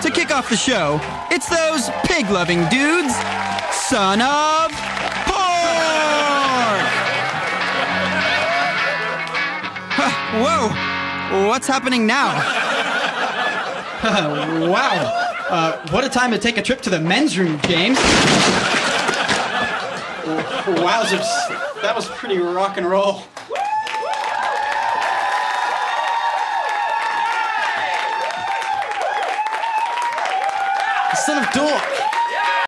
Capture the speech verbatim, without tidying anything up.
To kick off the show, it's those pig-loving dudes, son of pork! Huh, whoa, what's happening now? Wow, uh, what a time to take a trip to the men's room, James. Wowzers, that was pretty rock and roll. Son of Dork.